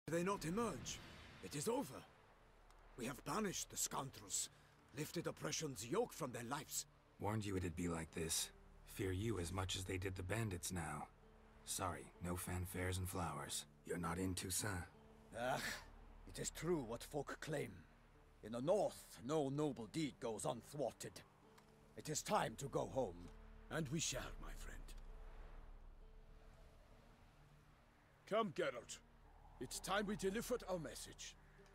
They not emerge. It is over. We have banished the scoundrels, lifted oppression's yoke from their lives. Warned you it'd be like this. Fear you as much as they did the bandits now. Sorry, no fanfares and flowers. You're not in Toussaint. Ah, it is true what folk claim. In the north, no noble deed goes unthwarted. It is time to go home. And we shall, my friend. Come, Geralt. It's time we delivered our message.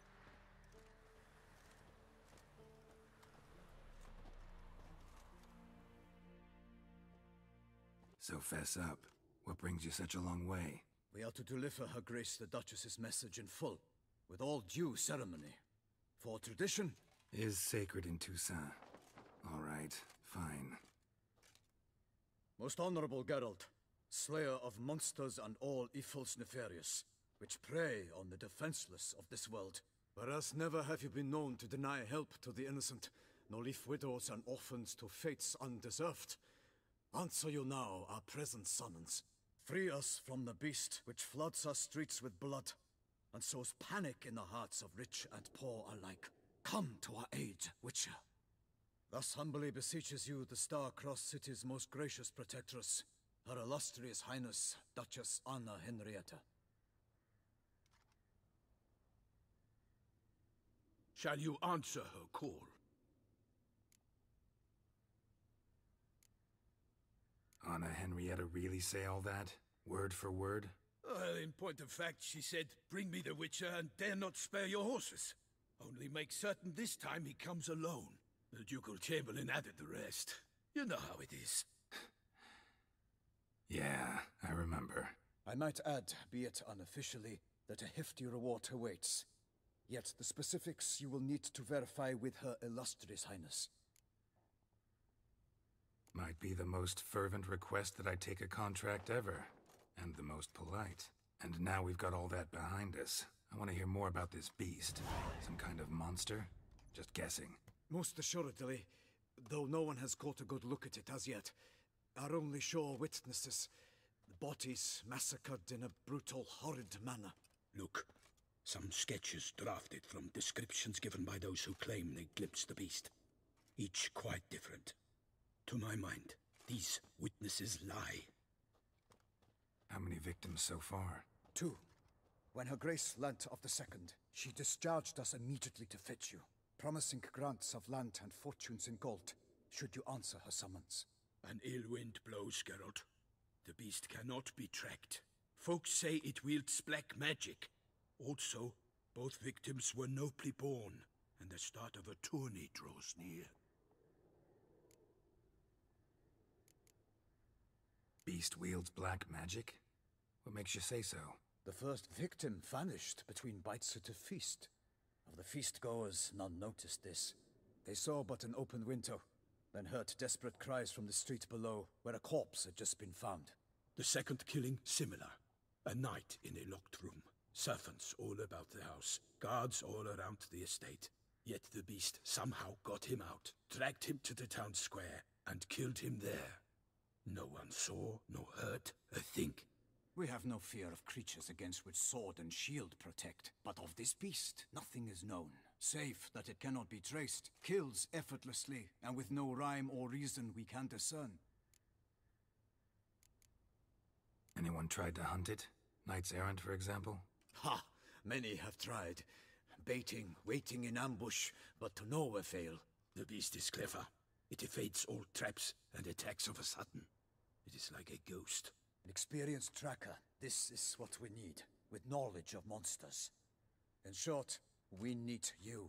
So fess up. What brings you such a long way? We are to deliver Her Grace the Duchess's message in full, with all due ceremony. For tradition is sacred in Toussaint. All right, fine. Most honorable Geralt, slayer of monsters and all evils nefarious, which prey on the defenseless of this world. Whereas never have you been known to deny help to the innocent, nor leave widows and orphans to fates undeserved. Answer you now our present summons. Free us from the beast which floods our streets with blood, and sows panic in the hearts of rich and poor alike. Come to our aid, Witcher. Thus humbly beseeches you the Star-Crossed City's most gracious protectress, Her Illustrious Highness, Duchess Anna Henrietta. Shall you answer her call? Anna Henrietta really say all that? Word for word? Well, in point of fact, she said, "Bring me the Witcher and dare not spare your horses. Only make certain this time he comes alone." The Ducal Chamberlain added the rest. You know how it is. Yeah, I remember. I might add, be it unofficially, that a hefty reward awaits. Yet the specifics you will need to verify with Her Illustrious Highness. Might be the most fervent request that I take a contract ever. And the most polite. And now we've got all that behind us. I want to hear more about this beast. Some kind of monster? Just guessing. Most assuredly, though no one has caught a good look at it as yet. Our only sure witnesses. The bodies massacred in a brutal, horrid manner. Look, some sketches drafted from descriptions given by those who claim they glimpsed the beast. Each quite different. To my mind, these witnesses lie. How many victims so far? 2. When Her Grace learnt of the second, she discharged us immediately to fetch you, promising grants of land and fortunes in gold, should you answer her summons. An ill wind blows, Geralt. The beast cannot be tracked. Folks say it wields black magic. Also, both victims were nobly born, and the start of a tourney draws near. Beast wields black magic? What makes you say so? The first victim vanished between bites at a feast. Of the feast-goers, none noticed this. They saw but an open window, then heard desperate cries from the street below, where a corpse had just been found. The second killing, similar. A night in a locked room. Servants all about the house. Guards all around the estate. Yet the beast somehow got him out, dragged him to the town square, and killed him there. No one saw, nor heard a thing. We have no fear of creatures against which sword and shield protect. But of this beast, nothing is known, save that it cannot be traced, kills effortlessly, and with no rhyme or reason we can discern. Anyone tried to hunt it? Knights errant, for example? Ha! Many have tried. Baiting, waiting in ambush, but to no avail. The beast is clever. It evades all traps and attacks of a sudden. It is like a ghost. An experienced tracker. This is what we need, with knowledge of monsters. In short, we need you.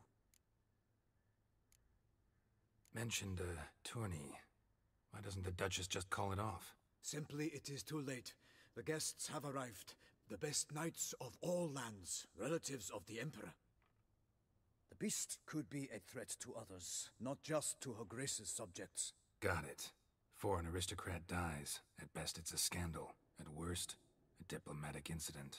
Mentioned a tourney. Why doesn't the Duchess just call it off? Simply, it is too late. The guests have arrived. The best knights of all lands, relatives of the Emperor. The beast could be a threat to others, not just to Her Grace's subjects. Got it. Before an aristocrat dies, at best it's a scandal. At worst, a diplomatic incident.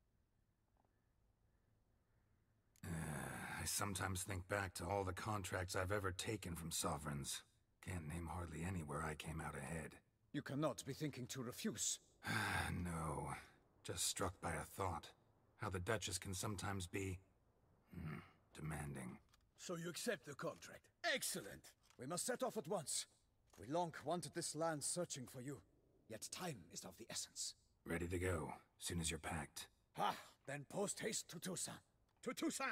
I sometimes think back to all the contracts I've ever taken from sovereigns. Can't name hardly any where I came out ahead. You cannot be thinking to refuse. No. Just struck by a thought. How the Duchess can sometimes be... demanding. So you accept the contract. Excellent! We must set off at once. We long wanted this land searching for you, yet time is of the essence. Ready to go, soon as you're packed. Ah, then post haste to Toussaint. To Toussaint!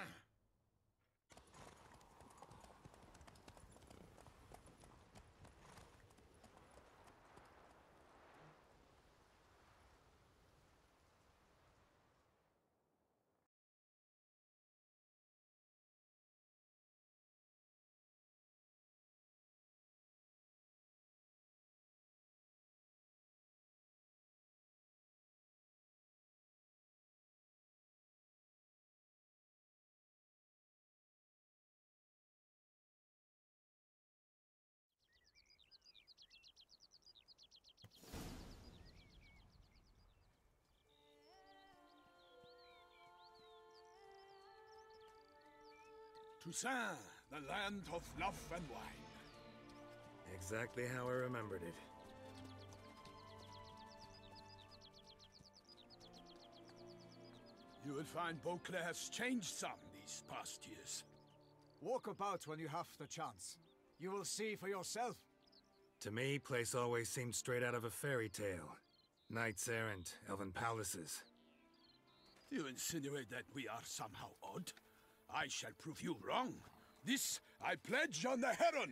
Toussaint, the land of love and wine. Exactly how I remembered it. You will find Beauclair has changed some these past years. Walk about when you have the chance. You will see for yourself. To me, place always seemed straight out of a fairy tale. Knights errant, elven palaces. You insinuate that we are somehow odd? I shall prove you wrong. This I pledge on the Heron!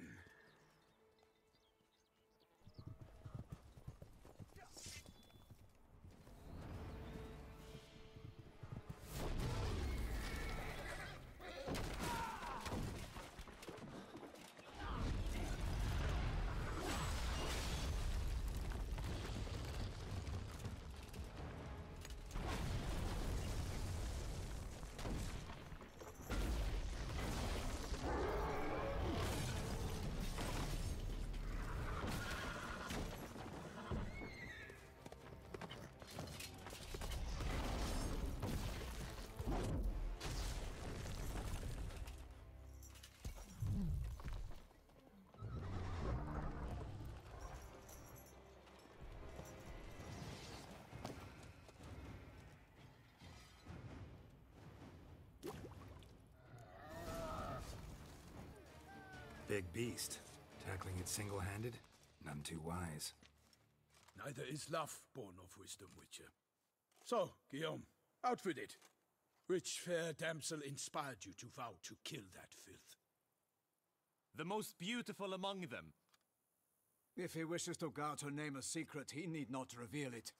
Big beast. Tackling it single-handed? None too wise. Neither is love born of wisdom, Witcher. So, Guillaume, out with it. Which fair damsel inspired you to vow to kill that filth? The most beautiful among them. If he wishes to guard her name a secret, he need not reveal it.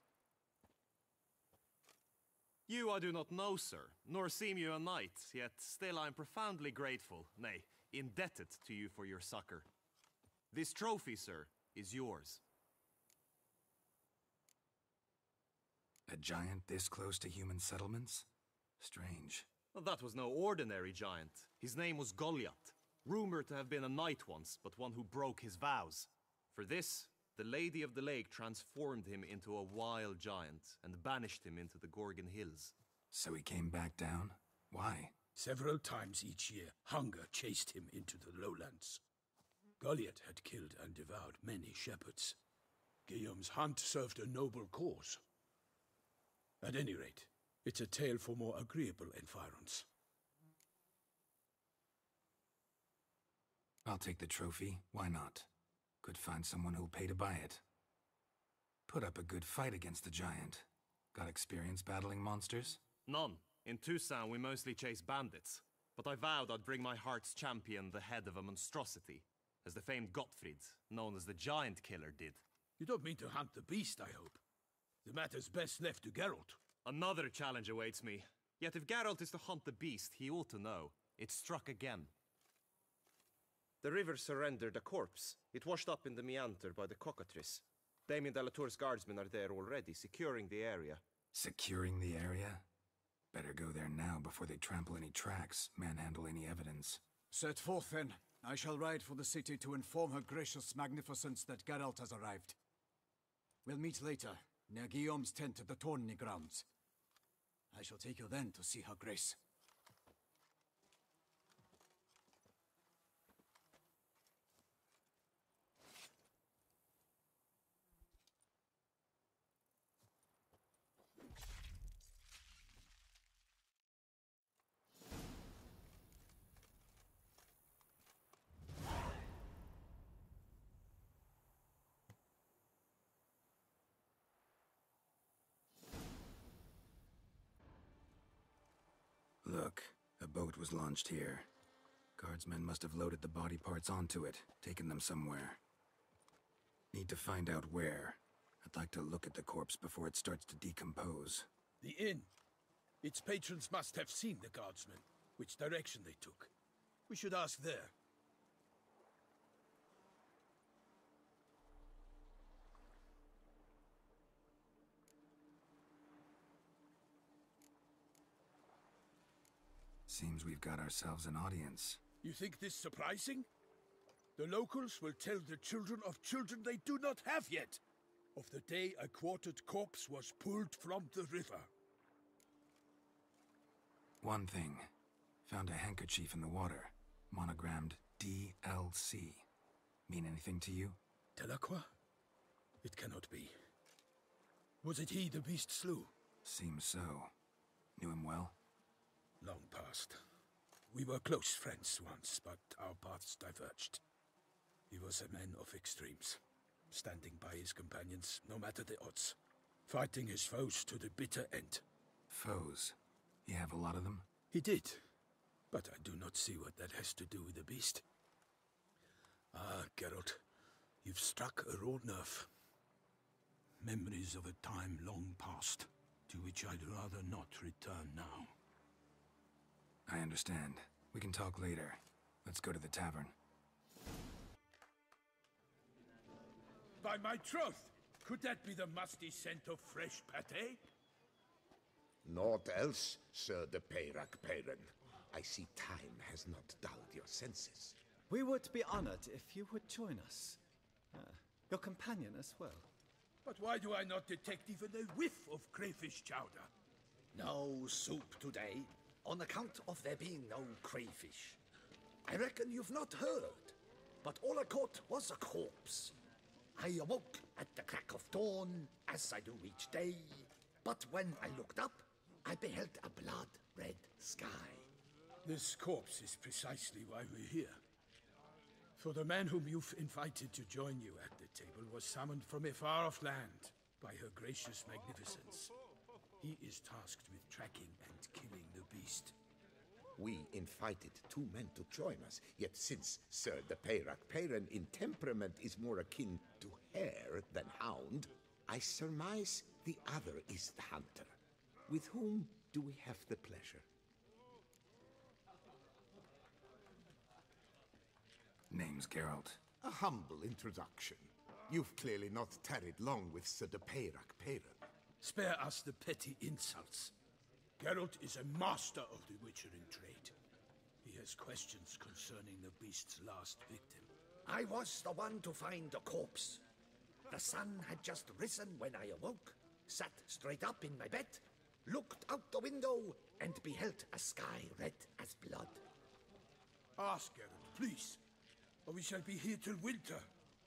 You I do not know, sir, nor seem you a knight, yet still I am profoundly grateful, nay, indebted to you for your succor. This trophy, sir, is yours. A giant this close to human settlements? Strange. Well, that was no ordinary giant. His name was Goliath, rumored to have been a knight once, but one who broke his vows. For this, the Lady of the Lake transformed him into a wild giant and banished him into the Gorgon Hills. So he came back down? Why? Several times each year, hunger chased him into the lowlands. Goliath had killed and devoured many shepherds. Guillaume's hunt served a noble cause. At any rate, it's a tale for more agreeable environs. I'll take the trophy. Why not? Could find someone who'll pay to buy it. Put up a good fight against the giant. Got experience battling monsters? None. In Toussaint, we mostly chase bandits. But I vowed I'd bring my heart's champion the head of a monstrosity, as the famed Gottfried, known as the Giant Killer, did. You don't mean to hunt the beast, I hope. The matter's best left to Geralt. Another challenge awaits me. Yet if Geralt is to hunt the beast, he ought to know. It struck again. The river surrendered a corpse. It washed up in the meander by the cockatrice. Damien de la Tour's guardsmen are there already, securing the area. Securing the area? Better go there now before they trample any tracks, manhandle any evidence. Set forth then. I shall ride for the city to inform her gracious magnificence that Geralt has arrived. We'll meet later, near Guillaume's tent at the tourney grounds. I shall take you then to see her grace. Look, a boat was launched here. Guardsmen must have loaded the body parts onto it, taken them somewhere. Need to find out where. I'd like to look at the corpse before it starts to decompose. The inn. Its patrons must have seen the guardsmen, which direction they took. We should ask there. Seems we've got ourselves an audience. You think this surprising? The locals will tell the children of children they do not have yet, of the day a quartered corpse was pulled from the river. One thing. Found a handkerchief in the water. Monogrammed DLC. Mean anything to you? Delacroix? It cannot be. Was it he the beast slew? Seems so. Knew him well? Long past. We were close friends once, but our paths diverged. He was a man of extremes, standing by his companions, no matter the odds. Fighting his foes to the bitter end. Foes? You have a lot of them? He did, but I do not see what that has to do with the beast. Ah, Geralt, you've struck a raw nerve. Memories of a time long past, to which I'd rather not return now. I understand. We can talk later. Let's go to the tavern. By my troth, could that be the musty scent of fresh pâté? Naught else, Sir de Peyrac Peyran. I see time has not dulled your senses. We would be honored if you would join us. Your companion as well. But why do I not detect even a whiff of crayfish chowder? No soup today, on account of there being no crayfish. I reckon you've not heard, but all I caught was a corpse. I awoke at the crack of dawn, as I do each day, but when I looked up, I beheld a blood-red sky. This corpse is precisely why we're here. For the man whom you've invited to join you at the table was summoned from a far-off land by her gracious magnificence. He is tasked with tracking and killing the beast. We invited 2 men to join us, yet since Sir de Peyrac Peyran in temperament is more akin to hare than hound, I surmise the other is the hunter. With whom do we have the pleasure? Name's Geralt. A humble introduction. You've clearly not tarried long with Sir de Peyrac Peyran. Spare us the petty insults. Geralt is a master of the witchering trade. He has questions concerning the beast's last victim. I was the one to find the corpse. The sun had just risen when I awoke, sat straight up in my bed, looked out the window, and beheld a sky red as blood. Ask Geralt, please, or we shall be here till winter.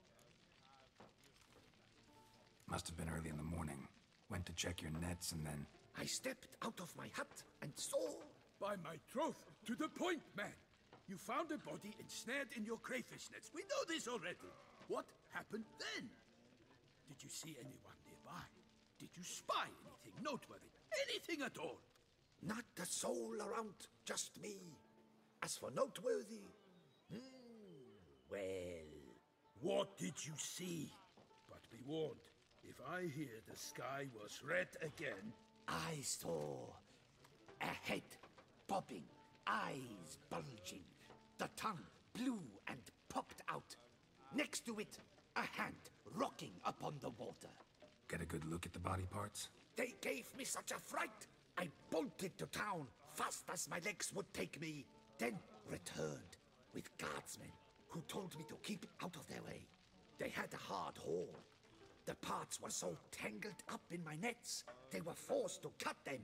Must have been early in the morning. Went to check your nets and then... I stepped out of my hut and saw... By my troth, to the point, man. You found a body ensnared in your crayfish nets. We know this already. What happened then? Did you see anyone nearby? Did you spy anything noteworthy? Anything at all? Not a soul around, just me. As for noteworthy... well... What did you see? But be warned, if I hear the sky was red again... I saw a head bobbing, eyes bulging, the tongue blue and popped out. Next to it, a hand rocking upon the water. Get a good look at the body parts? They gave me such a fright. I bolted to town fast as my legs would take me, then returned with guardsmen who told me to keep out of their way. They had a hard haul. The parts were so tangled up in my nets, they were forced to cut them.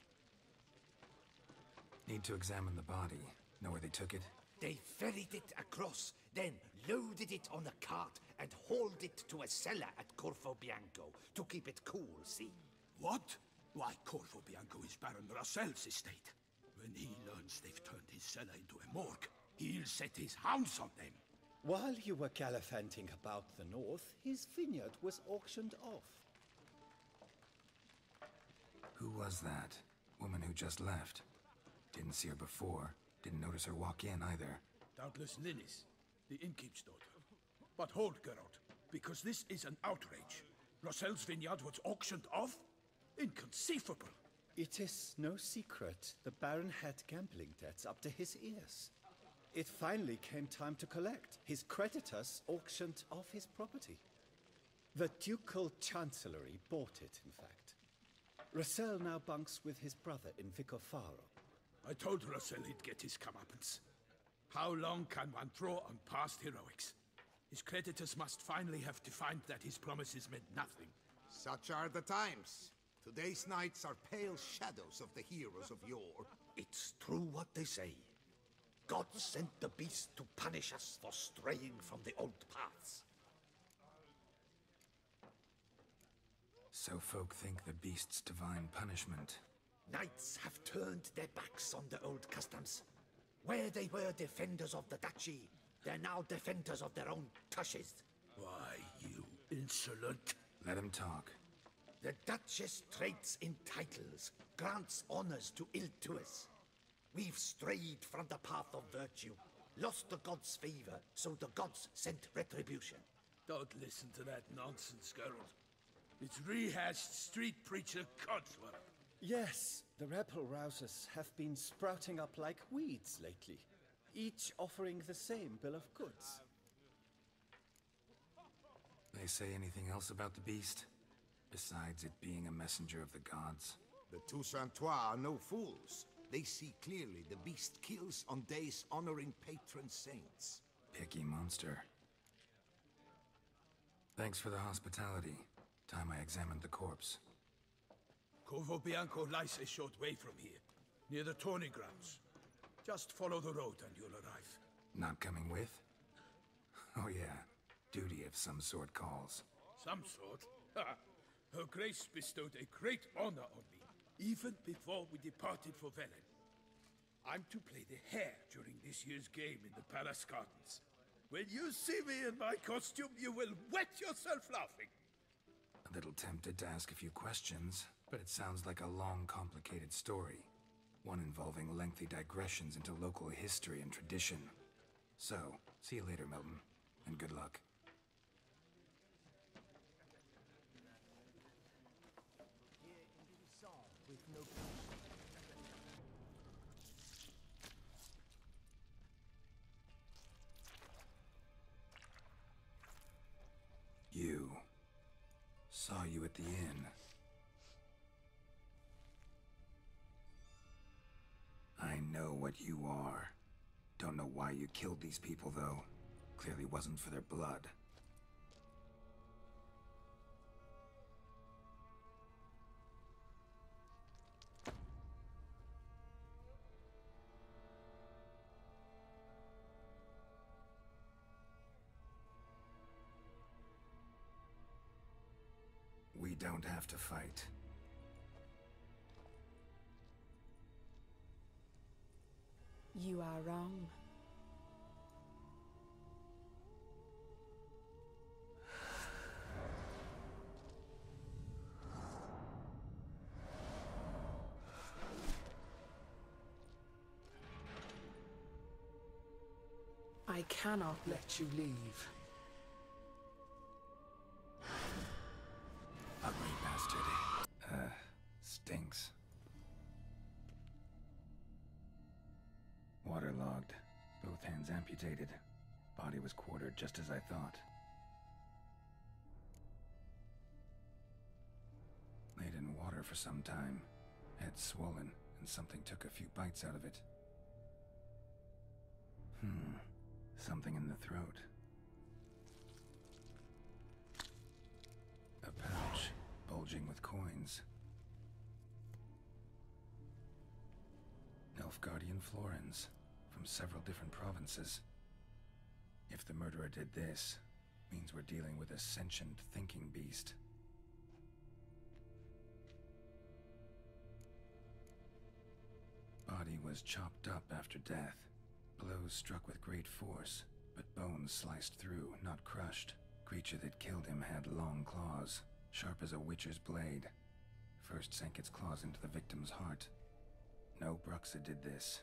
Need to examine the body. Know where they took it? They ferried it across, then loaded it on a cart and hauled it to a cellar at Corvo Bianco to keep it cool, see? What? Why, Corvo Bianco is Baron Rassel's estate. When he learns they've turned his cellar into a morgue, he'll set his hounds on them. While you were gallivanting about the north, his vineyard was auctioned off. Who was that? Woman who just left? Didn't see her before. Didn't notice her walk in either. Doubtless Linnis, the innkeep's daughter. But hold, Geralt, because this is an outrage. Rossel's vineyard was auctioned off? Inconceivable! It is no secret the Baron had gambling debts up to his ears. It finally came time to collect. His creditors auctioned off his property. The Ducal Chancellery bought it, in fact. Rossel now bunks with his brother in Vicofaro. I told Rossel he'd get his comeuppance. How long can one throw on past heroics? His creditors must finally have defined that his promises meant nothing. Such are the times. Today's knights are pale shadows of the heroes of yore. It's true what they say. God sent the beast to punish us for straying from the old paths. So folk think the beast's divine punishment. Knights have turned their backs on the old customs. Where they were defenders of the duchy, they're now defenders of their own tushes. Why, you insolent... Let him talk. The Duchess trades in titles, grants honors to ill-doers. We've strayed from the path of virtue, lost the gods' favor, so the gods sent retribution. Don't listen to that nonsense, Geralt. It's rehashed street preacher codswallop. Yes, the rebel-rousers have been sprouting up like weeds lately, each offering the same bill of goods. They say anything else about the beast? Besides it being a messenger of the gods? The Toussaintois are no fools. They see clearly the beast kills on days honoring patron saints. Picky monster. Thanks for the hospitality. Time I examined the corpse. Corvo Bianco lies a short way from here, near the tourney grounds. Just follow the road and you'll arrive. Not coming with? Oh yeah, duty of some sort calls. Some sort? Ha! Her Grace bestowed a great honor on me, even before we departed for Velen. I'm to play the hare during this year's game in the Palace Gardens. When you see me in my costume, you will wet yourself laughing. A little tempted to ask a few questions, but it sounds like a long, complicated story. One involving lengthy digressions into local history and tradition. So, see you later, Milton, and good luck. You. Saw you at the inn. I know what you are. Don't know why you killed these people, though. Clearly wasn't for their blood. We don't have to fight. You are wrong. I cannot let you leave. Ugly bastard. Stinks. Waterlogged. Both hands amputated. Body was quartered just as I thought. Laid in water for some time. Head swollen, and something took a few bites out of it. Something in the throat. A pouch, bulging with coins. Nilfgaardian florins, from several different provinces. If the murderer did this, means we're dealing with a sentient thinking beast. Body was chopped up after death. Blows struck with great force, but bones sliced through, not crushed. Creature that killed him had long claws, sharp as a witcher's blade. First sank its claws into the victim's heart. No Bruxa did this.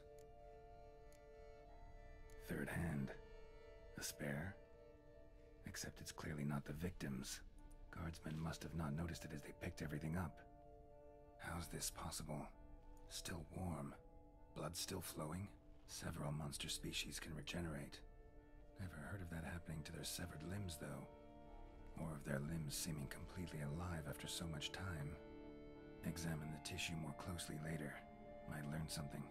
Third hand. A spare? Except it's clearly not the victim's. Guardsmen must have not noticed it as they picked everything up. How's this possible? Still warm. Blood still flowing? Several monster species can regenerate. Never heard of that happening to their severed limbs, though. Or of their limbs seeming completely alive after so much time. Examine the tissue more closely later. Might learn something.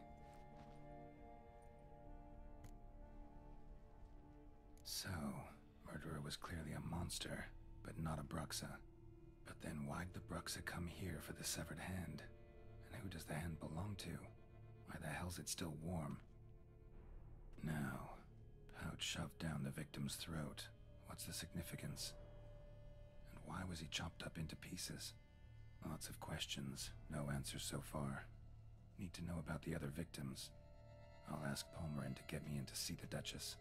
So, Murderer was clearly a monster, but not a Bruxa. But then why'd the Bruxa come here for the severed hand? And who does the hand belong to? Why the hell's it still warm? Now, pouch shoved down the victim's throat. What's the significance? And why was he chopped up into pieces? Lots of questions, no answers so far. Need to know about the other victims. I'll ask Palmerin to get me in to see the Duchess.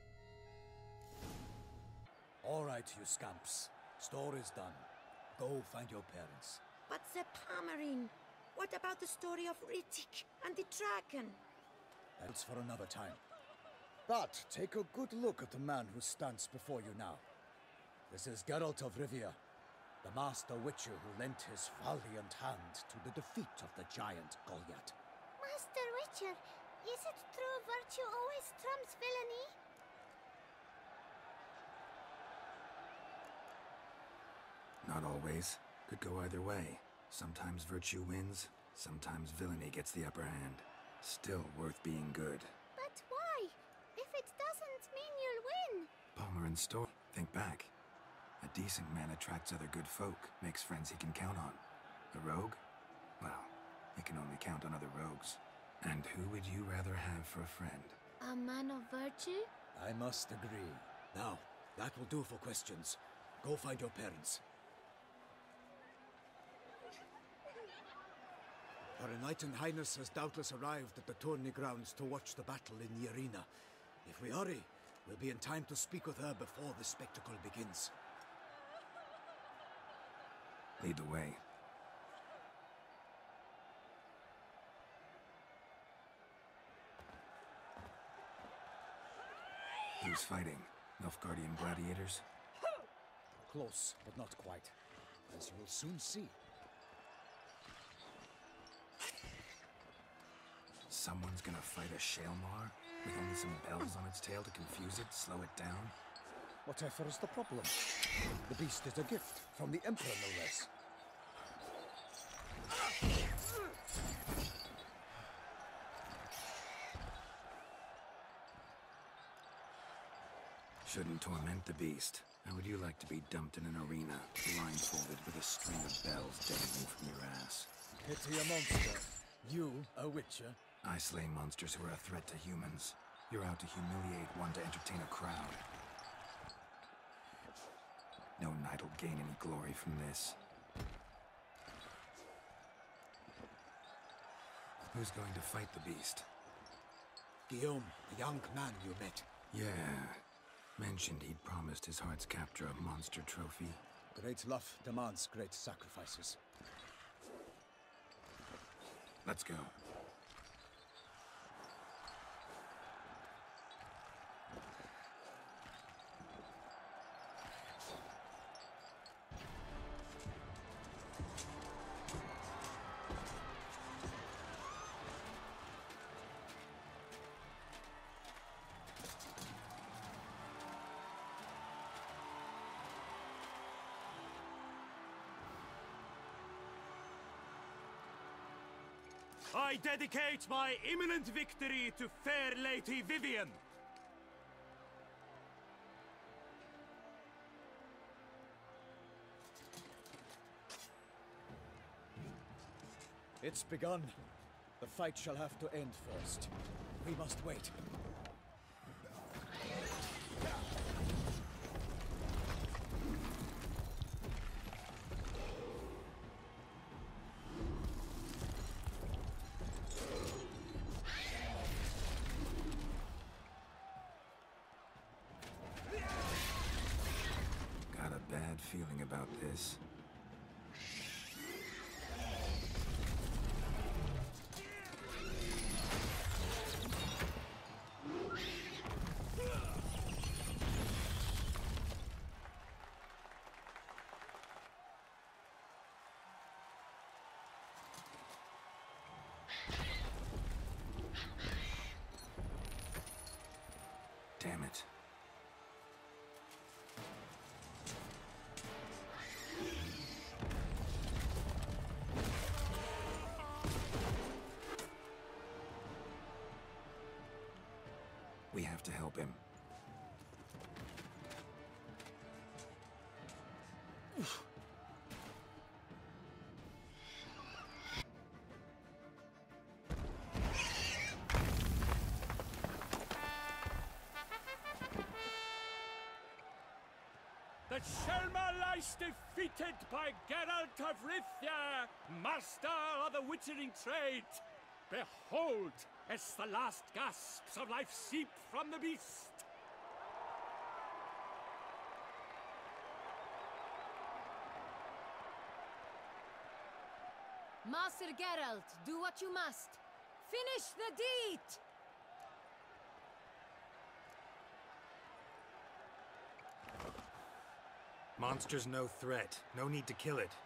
All right, you scamps. Story's done. Go find your parents. But Sir Palmerin, what about the story of Riddick and the dragon? That's for another time. But take a good look at the man who stands before you now. This is Geralt of Rivia, the master witcher who lent his valiant hand to the defeat of the giant Goliath. Master Witcher, is it true virtue always trumps villainy? Not always. Could go either way. Sometimes virtue wins, sometimes villainy gets the upper hand. Still worth being good. But why? If it doesn't mean you'll win. Palmerin's story. Think back. A decent man attracts other good folk, makes friends he can count on. A rogue? Well, he can only count on other rogues. And who would you rather have for a friend? A man of virtue? I must agree. Now, that will do for questions. Go find your parents. Her Enlightened Highness has doubtless arrived at the tourney grounds to watch the battle in the arena. If we hurry, we'll be in time to speak with her before the spectacle begins. Lead the way. Who's fighting? Nilfgaardian gladiators? Close, but not quite. As you will soon see. Someone's gonna fight a Shaelmaar? With only some bells on its tail to confuse it, slow it down? Whatever is the problem? The beast is a gift from the Emperor, no less. Shouldn't torment the beast. How would you like to be dumped in an arena, blindfolded with a string of bells dangling from your ass? Pity a monster. You, a witcher? I slay monsters who are a threat to humans. You're out to humiliate one to entertain a crowd. No knight will gain any glory from this. Who's going to fight the beast? Guillaume, the young man you met. Yeah. Mentioned he'd promised his heart's captor a monster trophy. Great love demands great sacrifices. Let's go. I dedicate my imminent victory to fair Lady Vivienne. It's begun. The fight shall have to end first. We must wait. Got a bad feeling about this. We have to help him. The Shelma lies defeated by Geralt of Rithia, master of the witchering trade. Behold, as the last gasps of life seep from the beast. Master Geralt, do what you must. Finish the deed! Monster's no threat. No need to kill it.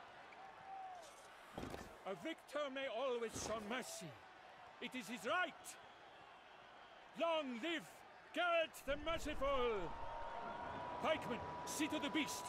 A victor may always show mercy. It is his right. Long live Geralt the Merciful! Pikeman, see to the beast.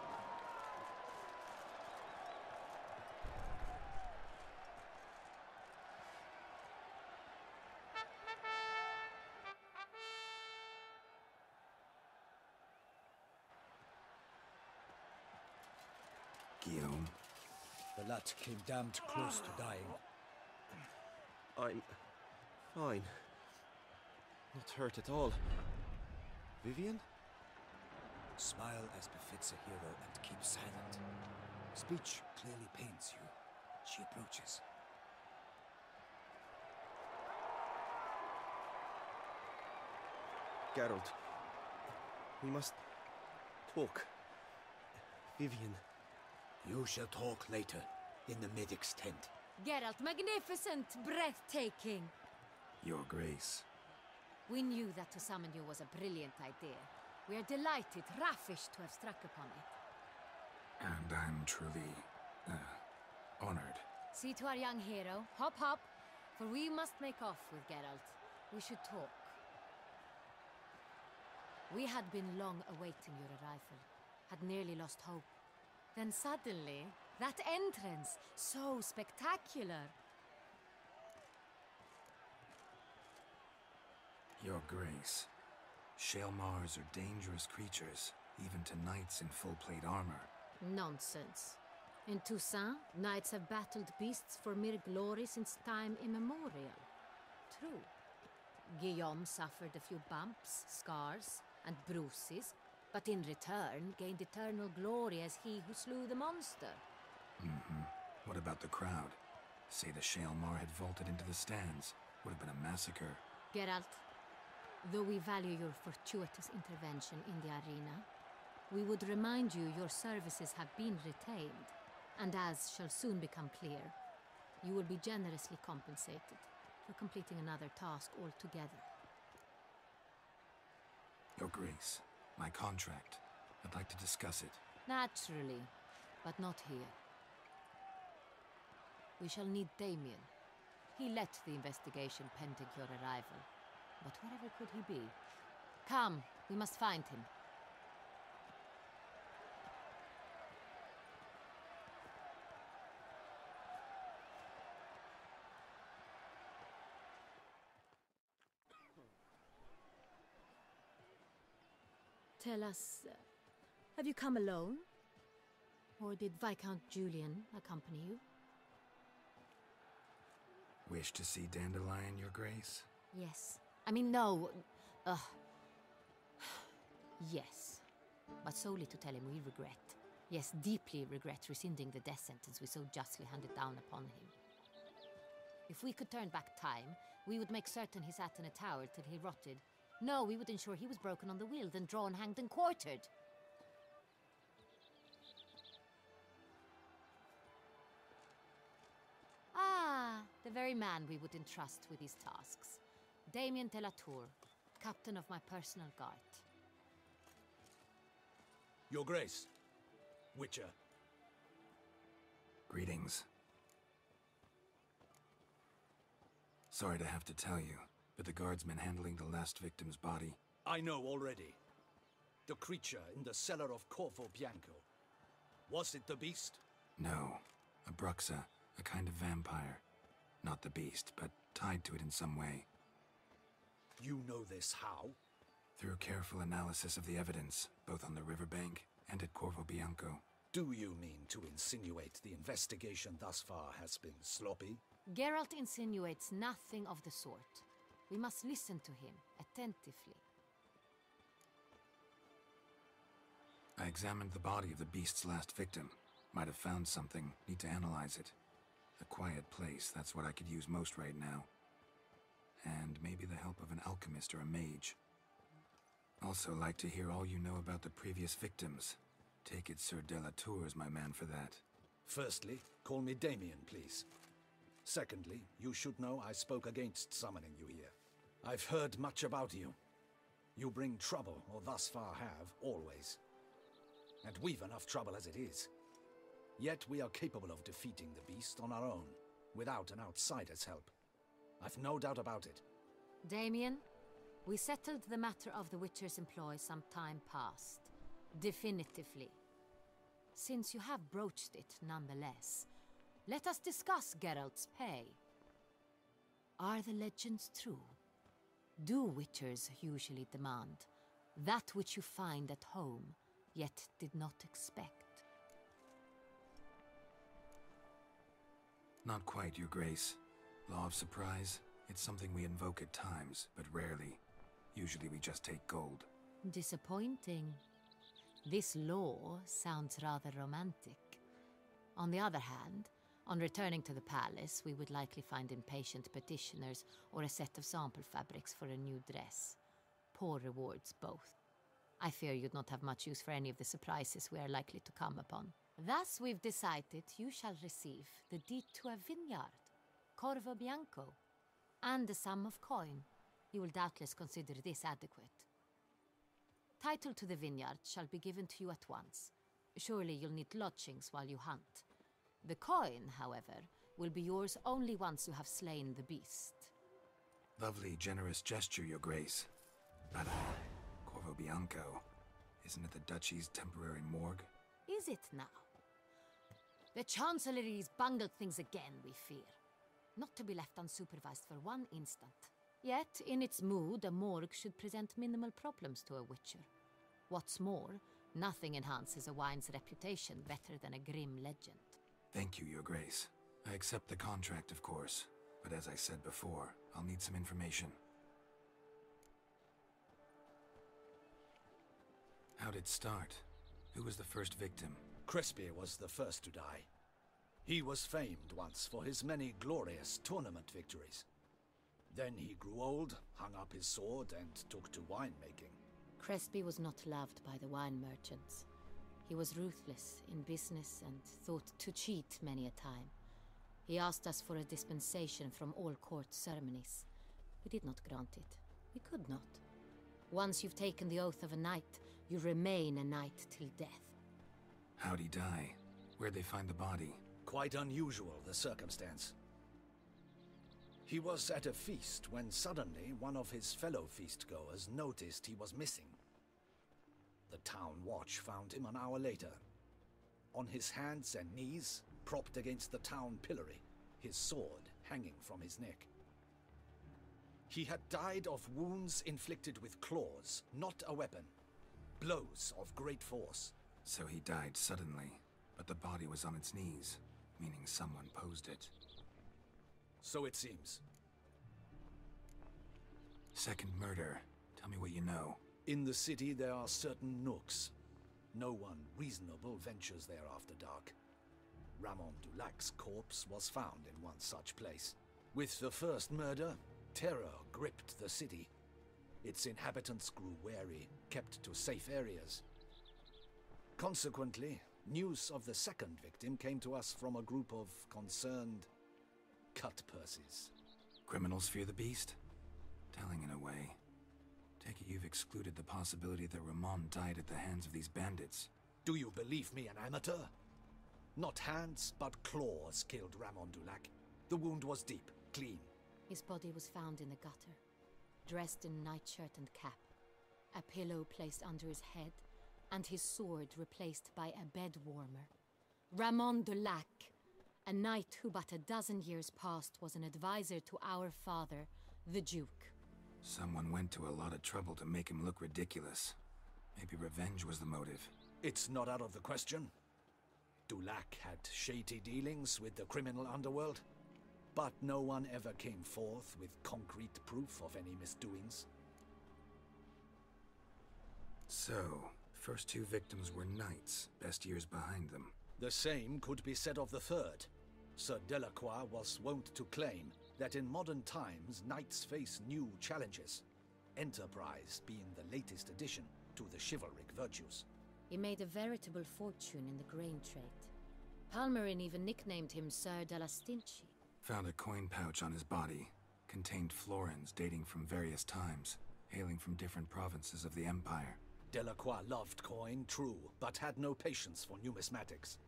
Guillaume. The lad came damned close to dying. I'm fine. Not hurt at all. Vivian? Smile as befits a hero and keep silent. Speech clearly pains you. She approaches. Geralt. We must talk. Vivian. You shall talk later, in the medic's tent. Geralt, magnificent, breathtaking. Your Grace. We knew that to summon you was a brilliant idea. We are delighted, ravished to have struck upon it. And I'm truly, honored. See to our young hero. Hop, hop. For we must make off with Geralt. We should talk. We had been long awaiting your arrival. Had nearly lost hope. Then suddenly, that entrance, so spectacular. Your Grace. Shaelmars are dangerous creatures, even to knights in full-plate armor. Nonsense. In Toussaint, knights have battled beasts for mere glory since time immemorial. True. Guillaume suffered a few bumps, scars, and bruises, but in return gained eternal glory as he who slew the monster. What about the crowd? Say the Shaelmar had vaulted into the stands. Would have been a massacre. Geralt, though we value your fortuitous intervention in the arena, we would remind you your services have been retained, and as shall soon become clear, you will be generously compensated for completing another task altogether. Your Grace, my contract. I'd like to discuss it. Naturally, but not here. We shall need Damien. He led the investigation pending your arrival. But wherever could he be? Come, we must find him. Tell us, have you come alone? Or did Viscount Julian accompany you? Wish to see Dandelion, Your Grace? Yes. I mean, no. Yes. But solely to tell him we regret. Yes, deeply regret rescinding the death sentence we so justly handed down upon him. If we could turn back time, we would make certain he sat in a tower till he rotted. No, we would ensure he was broken on the wheel, then drawn, hanged, and quartered. Ah, the very man we would entrust with these tasks. Damien de la Tour, captain of my personal guard. Your Grace, Witcher. Greetings. Sorry to have to tell you, but the guardsman handling the last victim's body... I know already. The creature in the cellar of Corvo Bianco. Was it the beast? No. A Bruxa, a kind of vampire. Not the beast, but tied to it in some way. You know this how? Through careful analysis of the evidence, both on the riverbank and at Corvo Bianco. Do you mean to insinuate the investigation thus far has been sloppy? Geralt insinuates nothing of the sort. We must listen to him attentively. I examined the body of the beast's last victim. Might have found something. Need to analyze it. A quiet place, that's what I could use most right now. And maybe the help of an alchemist or a mage. Also like to hear all you know about the previous victims. Take it Sir Delatour is my man for that. Firstly, call me Damien, please. Secondly, you should know I spoke against summoning you here. I've heard much about you. You bring trouble, or thus far have, always. And we've enough trouble as it is. Yet we are capable of defeating the beast on our own, without an outsider's help. I've no doubt about it. Damien, we settled the matter of the Witcher's employ some time past. Definitively. Since you have broached it nonetheless, let us discuss Geralt's pay. Are the legends true? Do Witchers usually demand that which you find at home, yet did not expect? Not quite, Your Grace. Law of surprise, it's something we invoke at times, but rarely. Usually we just take gold. Disappointing. This law sounds rather romantic. On the other hand, on returning to the palace, we would likely find impatient petitioners or a set of sample fabrics for a new dress. Poor rewards, both. I fear you'd not have much use for any of the surprises we are likely to come upon. Thus, we've decided you shall receive the deed to a vineyard, Corvo Bianco, and a sum of coin. You will doubtless consider this adequate. Title to the vineyard shall be given to you at once. Surely you'll need lodgings while you hunt. The coin, however, will be yours only once you have slain the beast. Lovely, generous gesture, Your Grace. But, Corvo Bianco, isn't it the Duchy's temporary morgue? Is it now? The Chancellery's bungled things again, we fear. Not to be left unsupervised for one instant. Yet, in its mood, a morgue should present minimal problems to a Witcher. What's more, nothing enhances a wine's reputation better than a grim legend. Thank you, Your Grace. I accept the contract, of course. But as I said before, I'll need some information. How'd it start? Who was the first victim? Crespi was the first to die. He was famed once for his many glorious tournament victories. Then he grew old, hung up his sword, and took to winemaking. Crespi was not loved by the wine merchants. He was ruthless in business and thought to cheat many a time. He asked us for a dispensation from all court ceremonies. We did not grant it. We could not. Once you've taken the oath of a knight, you remain a knight till death. How'd he die? Where'd they find the body? Quite unusual, the circumstance. He was at a feast when suddenly one of his fellow feastgoers noticed he was missing. The town watch found him an hour later. On his hands and knees, propped against the town pillory, his sword hanging from his neck. He had died of wounds inflicted with claws, not a weapon. Blows of great force. So he died suddenly, but the body was on its knees, meaning someone posed it. So it seems. Second murder. Tell me what you know. In the city there are certain nooks. No one reasonable ventures there after dark. Ramon Dulac's corpse was found in one such place. With the first murder, terror gripped the city. Its inhabitants grew wary, kept to safe areas. Consequently, news of the second victim came to us from a group of concerned cut-purses. Criminals fear the beast? Telling in a way. Take it you've excluded the possibility that Ramon died at the hands of these bandits. Do you believe me an amateur? Not hands, but claws killed Ramon Dulac. The wound was deep, clean. His body was found in the gutter, dressed in nightshirt and cap, a pillow placed under his head, and his sword replaced by a bed warmer. Ramon Dulac, a knight who but a dozen years past was an advisor to our father, the Duke. Someone went to a lot of trouble to make him look ridiculous. Maybe revenge was the motive. It's not out of the question. Dulac had shady dealings with the criminal underworld, but no one ever came forth with concrete proof of any misdoings. So, first two victims were knights, best years behind them. The same could be said of the third. Sir Delacroix was wont to claim that in modern times knights face new challenges, enterprise being the latest addition to the chivalric virtues. He made a veritable fortune in the grain trade. Palmerin even nicknamed him Sir de la Stinchi. Found a coin pouch on his body. Contained florins dating from various times, hailing from different provinces of the Empire. Delacroix loved coin, true, but had no patience for numismatics.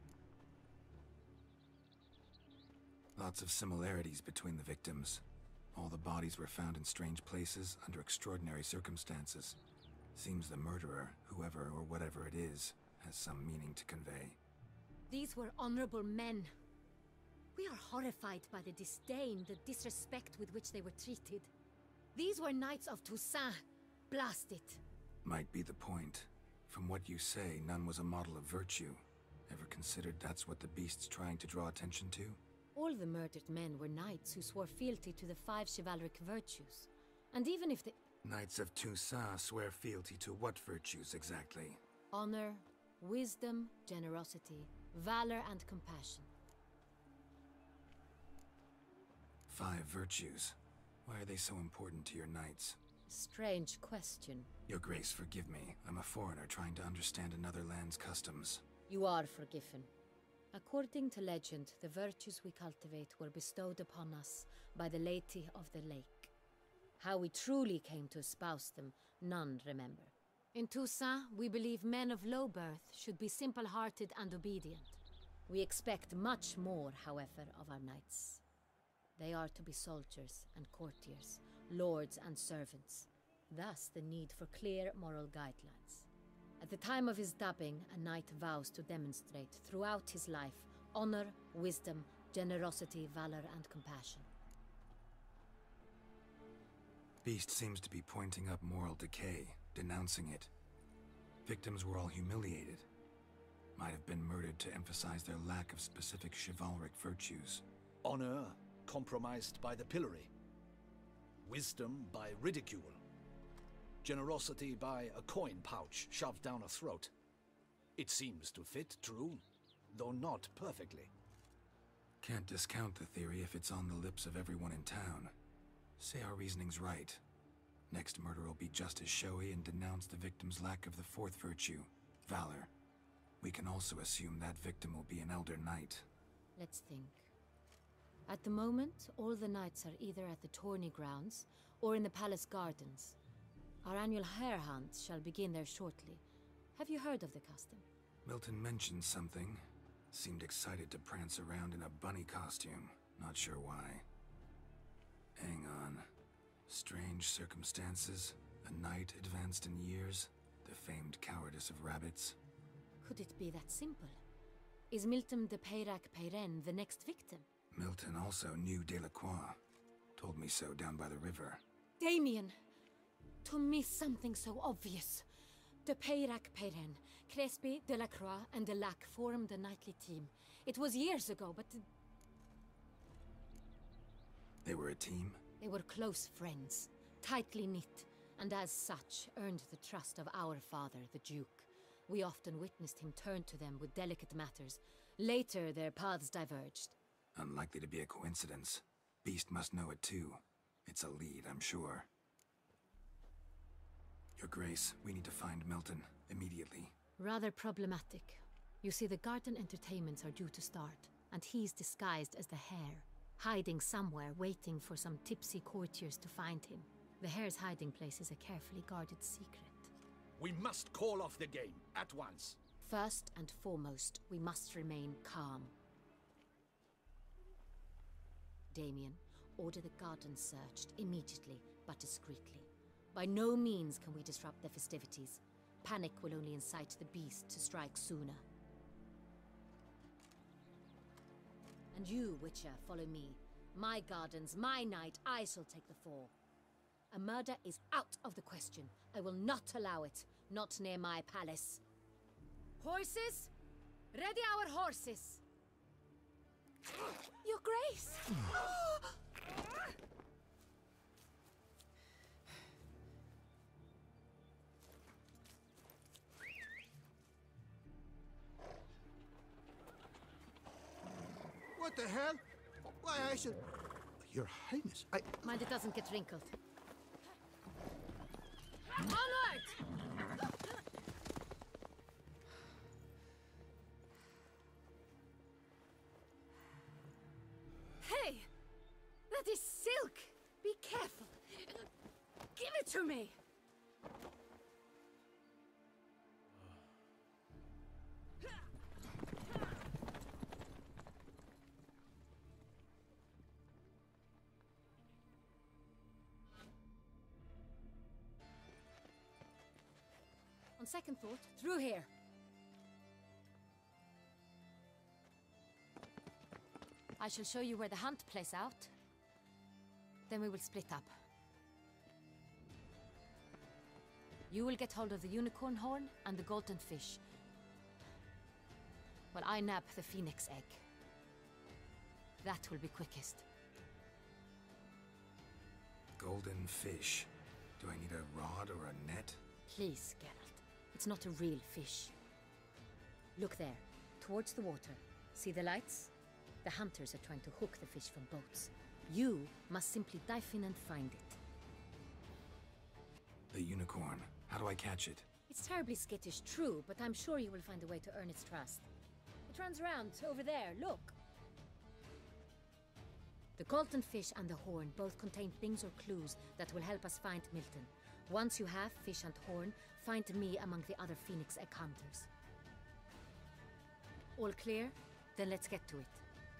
Lots of similarities between the victims. All the bodies were found in strange places under extraordinary circumstances. Seems the murderer, whoever or whatever it is, has some meaning to convey. These were honorable men. We are horrified by the disdain, the disrespect with which they were treated. These were knights of Toussaint. Blast it. Might be the point. From what you say, none was a model of virtue. Ever considered that's what the beast's trying to draw attention to? All the murdered men were knights who swore fealty to the 5 chivalric virtues. And even if the Knights of Toussaint swear fealty to what virtues exactly? honor, wisdom, generosity, valor, and compassion. 5 virtues. Why are they so important to your knights? Strange question. Your Grace, forgive me. I'm a foreigner trying to understand another land's customs. You are forgiven. According to legend, the virtues we cultivate were bestowed upon us by the Lady of the Lake. How we truly came to espouse them, none remember. In Toussaint, we believe men of low birth should be simple-hearted and obedient. We expect much more, however, of our knights. They are to be soldiers and courtiers, lords and servants. Thus, the need for clear moral guidelines. At the time of his dubbing, a knight vows to demonstrate throughout his life honor, wisdom, generosity, valor, and compassion. Beast seems to be pointing up moral decay, denouncing it. Victims were all humiliated. Might have been murdered to emphasize their lack of specific chivalric virtues. Honor compromised by the pillory. Wisdom by ridicule. Generosity by a coin pouch shoved down a throat. It seems to fit, true, though not perfectly. Can't discount the theory if it's on the lips of everyone in town. Say our reasoning's right. Next murder will be just as showy and denounce the victim's lack of the 4th virtue, valor. We can also assume that victim will be an elder knight. Let's think. At the moment, all the knights are either at the tourney grounds or in the palace gardens. Our annual hare hunt shall begin there shortly. Have you heard of the custom? Milton mentioned something. Seemed excited to prance around in a bunny costume. Not sure why. Hang on. Strange circumstances. A knight advanced in years. The famed cowardice of rabbits. Could it be that simple? Is Milton de Peyrac-Peyren the next victim? Milton also knew Delacroix. Told me so down by the river. Damien! To miss something so obvious. De Peyrac-Peyren, Crespi, Delacroix, and Delac formed a knightly team. It was years ago, but They were a team? they were close friends, tightly knit, and as such earned the trust of our father, the Duke. We often witnessed him turn to them with delicate matters. Later, their paths diverged. Unlikely to be a coincidence. Beast must know it too. It's a lead, I'm sure. Your Grace, we need to find Milton, immediately. Rather problematic. You see, the garden entertainments are due to start, and he's disguised as the hare, hiding somewhere, waiting for some tipsy courtiers to find him. The hare's hiding place is a carefully guarded secret. We must call off the game, at once. First and foremost, we must remain calm. Damien, order the garden searched immediately, but discreetly. By no means can we disrupt the festivities. Panic will only incite the beast to strike sooner. And you, Witcher, follow me. My gardens, my night, I shall take the fall. A murder is out of the question. I will not allow it. Not near my palace. Horses? Ready our horses! Your Grace! What the hell? Why, I should... Your Highness, I... Mind it doesn't get wrinkled. Onward! Hey! That is silk! Be careful! Give it to me! On second thought, through here. I shall show you where the hunt plays out. Then we will split up. You will get hold of the unicorn horn and the golden fish, while I nab the phoenix egg. That will be quickest. Golden fish. Do I need a rod or a net? Please, Geralt. It's not a real fish. Look there, towards the water. See the lights? The hunters are trying to hook the fish from boats. You must simply dive in and find it. The unicorn. How do I catch it? It's terribly skittish, true, but I'm sure you will find a way to earn its trust. It runs around, over there, look. The golden fish and the horn both contain things or clues that will help us find Milton. Once you have fish and horn, find me among the other Phoenix Egg hunters. All clear? Then let's get to it.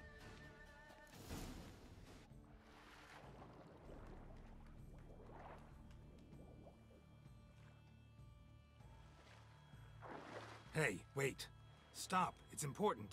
Hey, wait. Stop. It's important.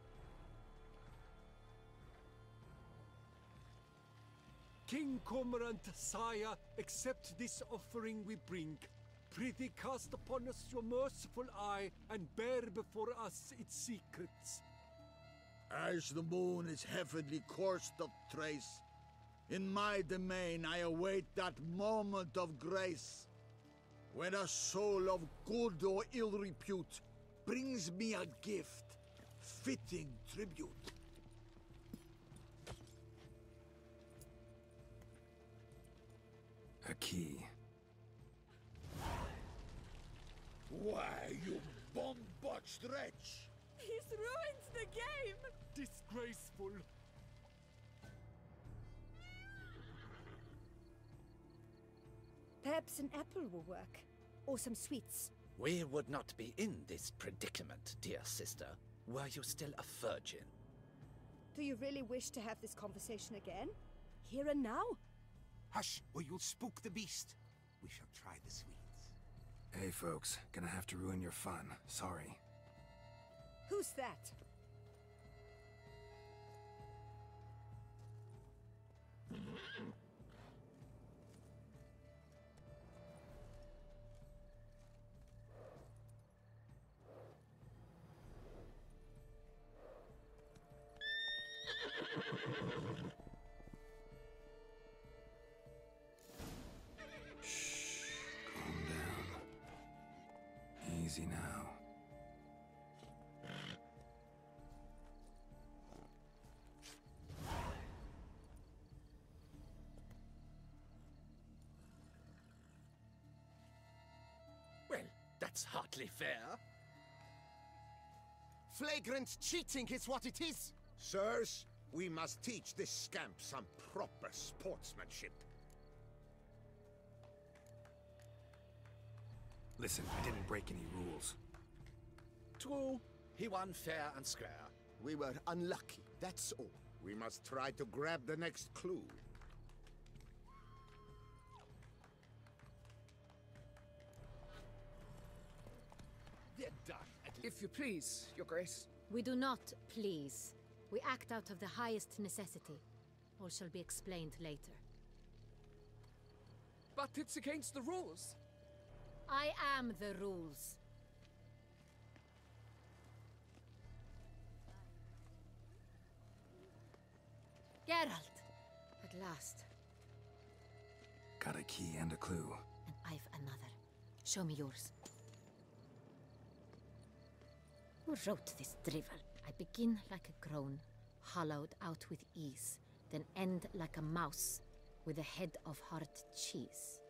King Cormorant, sire, accept this offering we bring. Prithee cast upon us your merciful eye, and bear before us its secrets. As the moon is heavenly coursed of trace, in my domain I await that moment of grace, when a soul of good or ill repute brings me a gift, fitting tribute. A key. Why, you bomb-botched wretch! He's ruined the game! Disgraceful. Perhaps an apple will work. Or some sweets. We would not be in this predicament, dear sister, were you still a virgin. Do you really wish to have this conversation again? Here and now? Hush, or you'll spook the beast. We shall try the sweets. Hey, folks. Gonna have to ruin your fun. Sorry. Who's that? Easy now. Well, that's hardly fair. Flagrant cheating is what it is! Sirs, we must teach this scamp some proper sportsmanship. Listen, I didn't break any rules. True, he won fair and square. We were unlucky, that's all. We must try to grab the next clue. They're done. If you please, Your Grace. We do not please. We act out of the highest necessity. All shall be explained later. But it's against the rules. I am the rules. Geralt! At last. Got a key and a clue. And I've another. Show me yours. Who wrote this drivel? I begin like a groan, hollowed out with ease, then end like a mouse with a head of hard cheese.